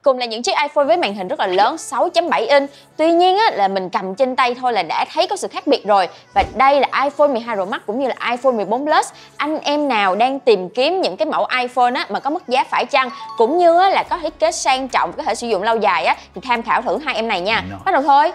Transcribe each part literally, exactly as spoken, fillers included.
Cùng là những chiếc iPhone với màn hình rất là lớn sáu chấm bảy inch. Tuy nhiên á, là mình cầm trên tay thôi là đã thấy có sự khác biệt rồi. Và đây là iPhone mười hai Pro Max cũng như là iPhone mười bốn Plus. Anh em nào đang tìm kiếm những cái mẫu iPhone á, mà có mức giá phải chăng cũng như á, là có thiết kế sang trọng, có thể sử dụng lâu dài á, thì tham khảo thử hai em này nha. Bắt đầu thôi.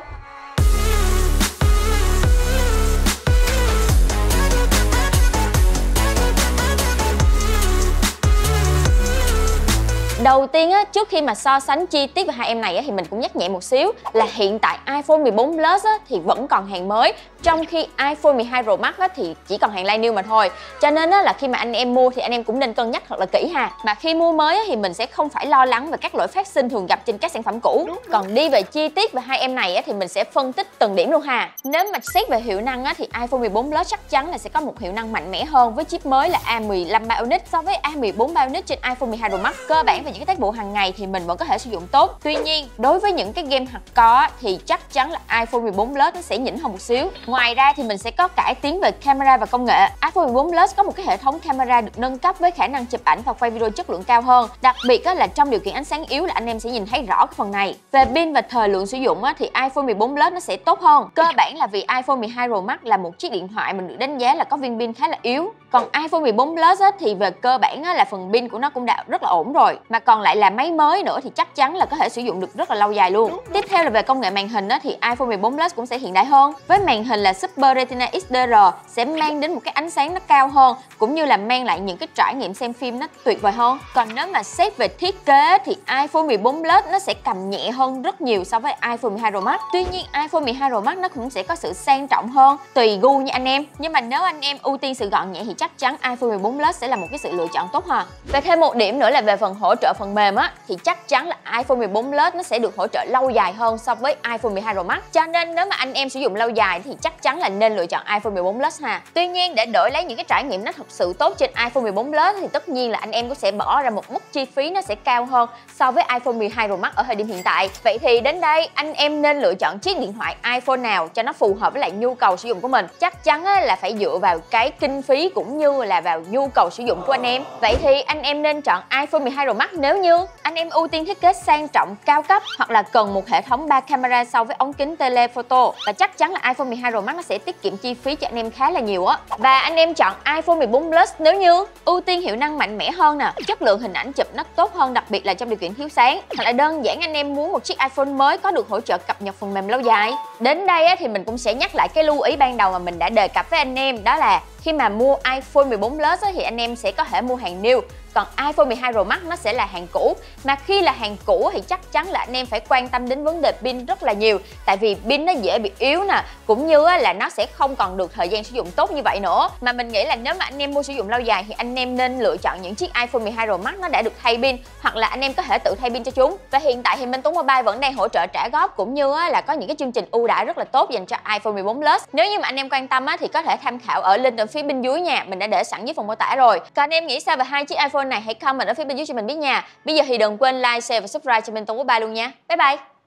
Đầu tiên á, trước khi mà so sánh chi tiết về hai em này á, thì mình cũng nhắc nhẹ một xíu là hiện tại iPhone mười bốn Plus á, thì vẫn còn hàng mới, trong khi iPhone mười hai Pro Max á, thì chỉ còn hàng live new mà thôi. Cho nên á, là khi mà anh em mua thì anh em cũng nên cân nhắc thật là kỹ ha. Mà khi mua mới á, thì mình sẽ không phải lo lắng về các lỗi phát sinh thường gặp trên các sản phẩm cũ. Còn đi về chi tiết về hai em này á, thì mình sẽ phân tích từng điểm luôn ha. Nếu mà xét về hiệu năng á, thì iPhone mười bốn Plus chắc chắn là sẽ có một hiệu năng mạnh mẽ hơn với chip mới là A mười lăm Bionic so với A mười bốn Bionic trên iPhone mười hai Pro Max. Cơ bản về những cái tác vụ hàng ngày thì mình vẫn có thể sử dụng tốt. Tuy nhiên, đối với những cái game hardcore thì chắc chắn là iPhone mười bốn Plus nó sẽ nhỉnh hơn một xíu. Ngoài ra thì mình sẽ có cải tiến về camera và công nghệ. iPhone mười bốn Plus có một cái hệ thống camera được nâng cấp với khả năng chụp ảnh và quay video chất lượng cao hơn. Đặc biệt là trong điều kiện ánh sáng yếu là anh em sẽ nhìn thấy rõ cái phần này. Về pin và thời lượng sử dụng thì iPhone mười bốn Plus nó sẽ tốt hơn. Cơ bản là vì iPhone mười hai Pro Max là một chiếc điện thoại mình được đánh giá là có viên pin khá là yếu. Còn iPhone mười bốn Plus thì về cơ bản là phần pin của nó cũng đã rất là ổn rồi. Mà còn lại là máy mới nữa thì chắc chắn là có thể sử dụng được rất là lâu dài luôn. Tiếp theo là về công nghệ màn hình thì iPhone mười bốn Plus cũng sẽ hiện đại hơn. Với màn hình là Super Retina ích đê rờ sẽ mang đến một cái ánh sáng nó cao hơn, cũng như là mang lại những cái trải nghiệm xem phim nó tuyệt vời hơn. Còn nếu mà xét về thiết kế thì iPhone mười bốn Plus nó sẽ cầm nhẹ hơn rất nhiều so với iPhone mười hai Pro Max. Tuy nhiên iPhone mười hai Pro Max nó cũng sẽ có sự sang trọng hơn, tùy gu nha anh em. Nhưng mà nếu anh em ưu tiên sự gọn nhẹ thì chắc chắn iPhone mười bốn Plus sẽ là một cái sự lựa chọn tốt ha. Và thêm một điểm nữa là về phần hỗ trợ phần mềm á, thì chắc chắn là iPhone mười bốn Plus nó sẽ được hỗ trợ lâu dài hơn so với iPhone mười hai Pro Max. Cho nên nếu mà anh em sử dụng lâu dài thì chắc chắn là nên lựa chọn iPhone mười bốn Plus ha. Tuy nhiên để đổi lấy những cái trải nghiệm nó thật sự tốt trên iPhone mười bốn Plus thì tất nhiên là anh em cũng sẽ bỏ ra một mức chi phí nó sẽ cao hơn so với iPhone mười hai Pro Max ở thời điểm hiện tại. Vậy thì đến đây anh em nên lựa chọn chiếc điện thoại iPhone nào cho nó phù hợp với lại nhu cầu sử dụng của mình. Chắc chắn là phải dựa vào cái kinh phí cũng như là vào nhu cầu sử dụng của anh em. Vậy thì anh em nên chọn iPhone mười hai Pro Max nếu như anh em ưu tiên thiết kế sang trọng cao cấp hoặc là cần một hệ thống ba camera sau với ống kính telephoto. Và chắc chắn là iPhone mười hai Pro Max nó sẽ tiết kiệm chi phí cho anh em khá là nhiều á. Và anh em chọn iPhone mười bốn Plus nếu như ưu tiên hiệu năng mạnh mẽ hơn nè, chất lượng hình ảnh chụp nó tốt hơn, đặc biệt là trong điều kiện thiếu sáng, hoặc là đơn giản anh em muốn một chiếc iPhone mới có được hỗ trợ cập nhật phần mềm lâu dài. Đến đây á, thì mình cũng sẽ nhắc lại cái lưu ý ban đầu mà mình đã đề cập với anh em, đó là khi mà mua iPhone mười bốn Plus á, thì anh em sẽ có thể mua hàng new. Còn iPhone mười hai Pro Max nó sẽ là hàng cũ. Mà khi là hàng cũ thì chắc chắn là anh em phải quan tâm đến vấn đề pin rất là nhiều. Tại vì pin nó dễ bị yếu nè, cũng như là nó sẽ không còn được thời gian sử dụng tốt như vậy nữa. Mà mình nghĩ là nếu mà anh em mua sử dụng lâu dài thì anh em nên lựa chọn những chiếc iPhone mười hai Pro Max nó đã được thay pin, hoặc là anh em có thể tự thay pin cho chúng. Và hiện tại thì Minh Tuấn Mobile vẫn đang hỗ trợ trả góp, cũng như là có những cái chương trình ưu đãi rất là tốt dành cho iPhone mười bốn Plus. Nếu như mà anh em quan tâm thì có thể tham khảo ở link ở phía bên dưới nha, mình đã để sẵn dưới phần mô tả rồi. Còn anh em nghĩ sao về hai chiếc iPhone này, hãy comment ở phía bên dưới cho mình biết nha. Bây giờ thì đừng quên like, share và subscribe cho Minh Tuấn Mobile luôn nha. Bye bye.